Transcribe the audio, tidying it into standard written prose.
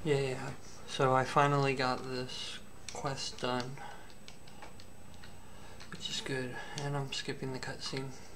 Yeah, so I finally got this quest done, which is good, and I'm skipping the cutscene.